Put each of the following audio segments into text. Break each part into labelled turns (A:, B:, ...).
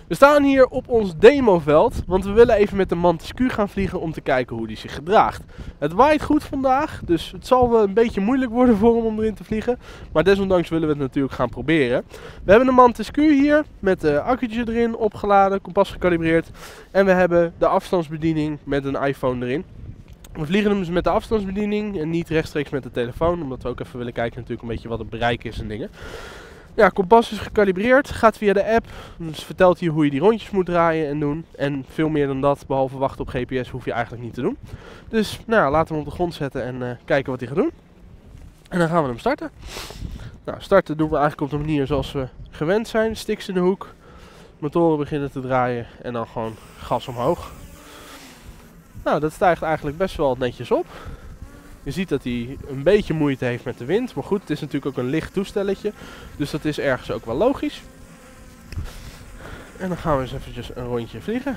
A: We staan hier op ons demoveld, want we willen even met de Mantis Q gaan vliegen om te kijken hoe die zich gedraagt. Het waait goed vandaag, dus het zal wel een beetje moeilijk worden voor hem om erin te vliegen. Maar desondanks willen we het natuurlijk gaan proberen. We hebben de Mantis Q hier met de accu'tje erin, opgeladen, kompas gekalibreerd. En we hebben de afstandsbediening met een iPhone erin. We vliegen hem dus met de afstandsbediening en niet rechtstreeks met de telefoon, omdat we ook even willen kijken natuurlijk een beetje wat het bereik is en dingen. Ja, kompas is gekalibreerd, gaat via de app, dus vertelt hij hoe je die rondjes moet draaien en doen. En veel meer dan dat, behalve wachten op GPS, hoef je eigenlijk niet te doen. Dus nou, laten we hem op de grond zetten en kijken wat hij gaat doen. En dan gaan we hem starten. Nou, starten doen we eigenlijk op de manier zoals we gewend zijn. Sticks in de hoek, motoren beginnen te draaien en dan gewoon gas omhoog. Nou, dat stijgt eigenlijk best wel netjes op. Je ziet dat hij een beetje moeite heeft met de wind. Maar goed, het is natuurlijk ook een licht toestelletje. Dus dat is ergens ook wel logisch. En dan gaan we eens eventjes een rondje vliegen.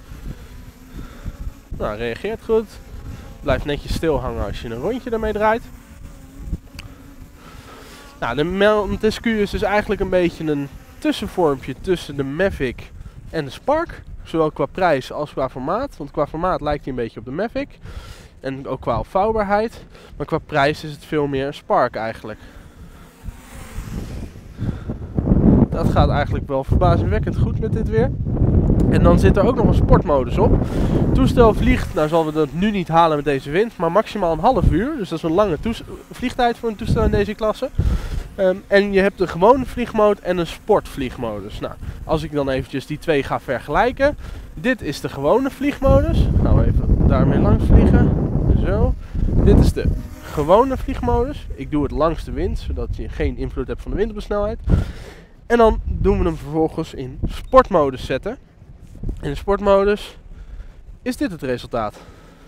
A: Nou, reageert goed. Blijft netjes stil hangen als je een rondje ermee draait. Nou, de Mantis Q is dus eigenlijk een beetje een tussenvormpje tussen de Mavic en de Spark. Zowel qua prijs als qua formaat. Want qua formaat lijkt hij een beetje op de Mavic. En ook qua opvouwbaarheid. Maar qua prijs is het veel meer een Spark eigenlijk. Dat gaat eigenlijk wel verbazingwekkend goed met dit weer. En dan zit er ook nog een sportmodus op. Het toestel vliegt, nou zal we dat nu niet halen met deze wind, maar maximaal een half uur. Dus dat is een lange vliegtijd voor een toestel in deze klasse. En je hebt een gewone vliegmode en een sportvliegmodus. Nou, als ik dan eventjes die twee ga vergelijken. Dit is de gewone vliegmodus. Gaan we even daarmee langs vliegen. Zo. Dit is de gewone vliegmodus. Ik doe het langs de wind, zodat je geen invloed hebt van de wind op de snelheid. En dan doen we hem vervolgens in sportmodus zetten. In de sportmodus is dit het resultaat.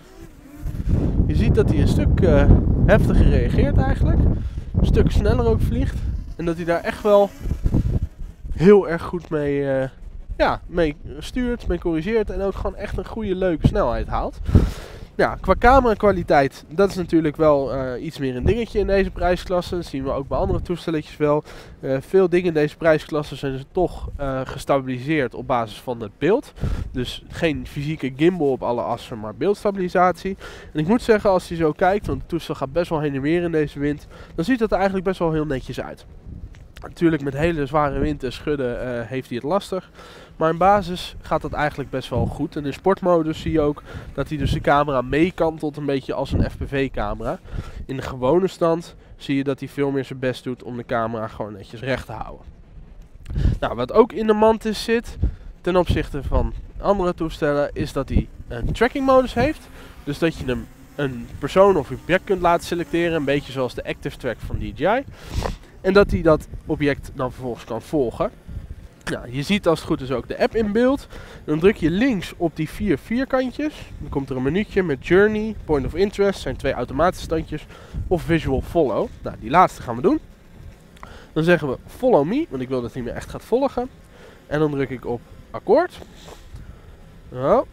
A: Je ziet dat hij een stuk heftiger reageert eigenlijk. Een stuk sneller ook vliegt. En dat hij daar echt wel heel erg goed mee stuurt, mee corrigeert. En ook gewoon echt een goede, leuke snelheid haalt. Ja, qua camera kwaliteit, dat is natuurlijk wel iets meer een dingetje in deze prijsklasse. Dat zien we ook bij andere toestelletjes wel. Veel dingen in deze prijsklasse zijn dus toch gestabiliseerd op basis van het beeld. Dus geen fysieke gimbal op alle assen, maar beeldstabilisatie. En ik moet zeggen, als je zo kijkt, want het toestel gaat best wel heen en weer in deze wind, dan ziet dat er eigenlijk best wel heel netjes uit. Natuurlijk met hele zware wind en schudden heeft hij het lastig. Maar in basis gaat dat eigenlijk best wel goed. En in sportmodus zie je ook dat hij dus de camera meekantelt een beetje als een FPV camera. In de gewone stand zie je dat hij veel meer zijn best doet om de camera gewoon netjes recht te houden. Nou, wat ook in de Mantis zit ten opzichte van andere toestellen is dat hij een tracking modus heeft. Dus dat je hem een persoon of object kunt laten selecteren. Een beetje zoals de Active Track van DJI. En dat hij dat object dan vervolgens kan volgen. Nou, je ziet als het goed is ook de app in beeld. Dan druk je links op die 4 vierkantjes. Dan komt er een menuutje met Journey, Point of Interest, zijn 2 automatische standjes. Of Visual Follow. Nou, die laatste gaan we doen. Dan zeggen we Follow Me, want ik wil dat hij me echt gaat volgen. En dan druk ik op akkoord. Oh. Nou,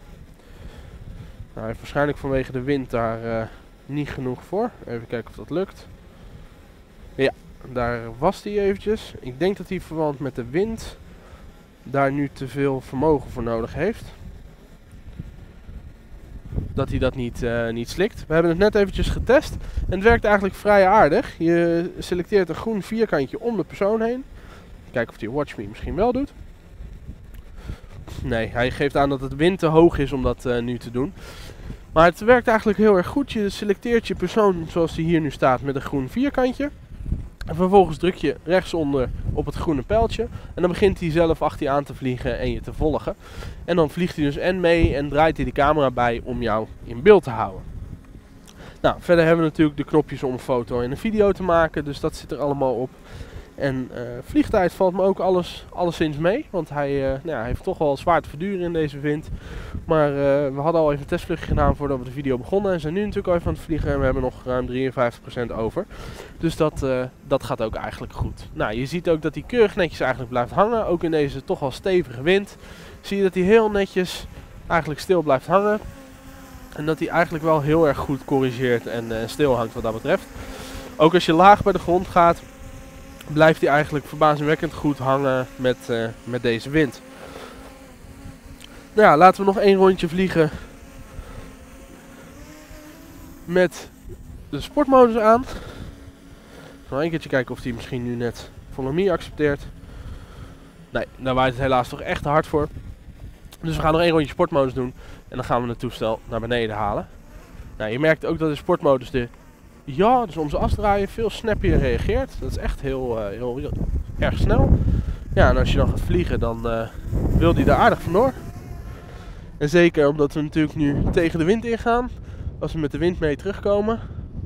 A: hij heeft waarschijnlijk vanwege de wind daar niet genoeg voor. Even kijken of dat lukt. Ja. Daar was hij eventjes. Ik denk dat hij verband met de wind daar nu te veel vermogen voor nodig heeft. Dat hij dat niet slikt. We hebben het net eventjes getest. En het werkt eigenlijk vrij aardig. Je selecteert een groen vierkantje om de persoon heen. Kijken of hij Watch Me misschien wel doet. Nee, hij geeft aan dat het wind te hoog is om dat nu te doen. Maar het werkt eigenlijk heel erg goed. Je selecteert je persoon zoals die hier nu staat met een groen vierkantje. En vervolgens druk je rechtsonder op het groene pijltje. En dan begint hij zelf achter je aan te vliegen en je te volgen. En dan vliegt hij dus en mee en draait hij de camera bij om jou in beeld te houden. Nou, verder hebben we natuurlijk de knopjes om een foto en een video te maken. Dus dat zit er allemaal op. En vliegtijd valt me ook alleszins mee. Want hij heeft toch wel zwaar te verduren in deze wind. Maar we hadden al even een testvluchtje gedaan voordat we de video begonnen. En zijn nu natuurlijk al even aan het vliegen. En we hebben nog ruim 53% over. Dus dat gaat ook eigenlijk goed. Nou, je ziet ook dat hij keurig netjes eigenlijk blijft hangen. Ook in deze toch wel stevige wind. Zie je dat hij heel netjes eigenlijk stil blijft hangen. En dat hij eigenlijk wel heel erg goed corrigeert en stil hangt wat dat betreft. Ook als je laag bij de grond gaat, blijft hij eigenlijk verbazingwekkend goed hangen met deze wind. Nou ja, laten we nog 1 rondje vliegen met de sportmodus aan. Nog 1 keertje kijken of die misschien nu net Follow Me accepteert. Nee, daar waait het helaas toch echt te hard voor. Dus we gaan nog 1 rondje sportmodus doen en dan gaan we het toestel naar beneden halen. Nou, je merkt ook dat de sportmodus dus om zijn as draaien veel snappier reageert. Dat is echt heel erg snel. Ja, en als je dan gaat vliegen, dan wil die daar aardig vandoor. En zeker omdat we natuurlijk nu tegen de wind ingaan. Als we met de wind mee terugkomen,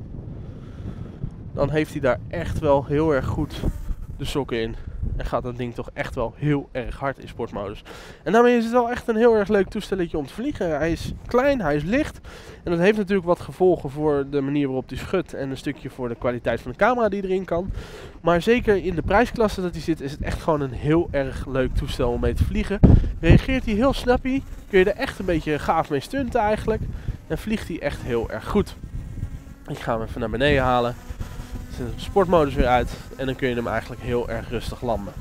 A: dan heeft hij daar echt wel heel erg goed de sokken in. En gaat dat ding toch echt wel heel erg hard in sportmodus. En daarmee is het wel echt een heel erg leuk toestelletje om te vliegen. Hij is klein, hij is licht. En dat heeft natuurlijk wat gevolgen voor de manier waarop hij schudt. En een stukje voor de kwaliteit van de camera die erin kan. Maar zeker in de prijsklasse dat hij zit, is het echt gewoon een heel erg leuk toestel om mee te vliegen. Reageert hij heel snappy. Kun je er echt een beetje gaaf mee stunten eigenlijk. En vliegt hij echt heel erg goed. Ik ga hem even naar beneden halen. Zet de sportmodus weer uit en dan kun je hem eigenlijk heel erg rustig landen.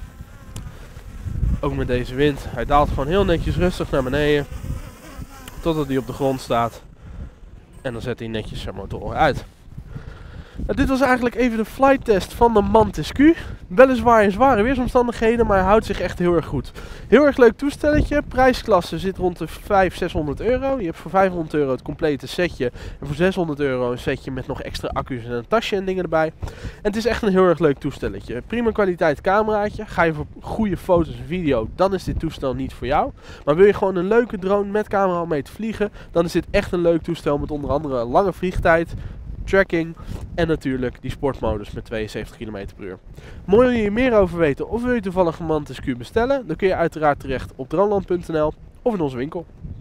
A: Ook met deze wind. Hij daalt gewoon heel netjes rustig naar beneden. Totdat hij op de grond staat. En dan zet hij netjes zijn motoren uit. Nou, dit was eigenlijk even de flight test van de Mantis Q. Weliswaar in zware weersomstandigheden, maar hij houdt zich echt heel erg goed. Heel erg leuk toestelletje. Prijsklasse zit rond de 500-600 euro. Je hebt voor 500 euro het complete setje. En voor 600 euro een setje met nog extra accu's en een tasje en dingen erbij. En het is echt een heel erg leuk toestelletje. Prima kwaliteit cameraatje. Ga je voor goede foto's en video, dan is dit toestel niet voor jou. Maar wil je gewoon een leuke drone met camera om mee te vliegen, dan is dit echt een leuk toestel met onder andere een lange vliegtijd, tracking en natuurlijk die sportmodus met 72 km per uur. Mooi wil je hier meer over weten of wil je toevallig een Mantis Q bestellen, dan kun je uiteraard terecht op droneland.nl of in onze winkel.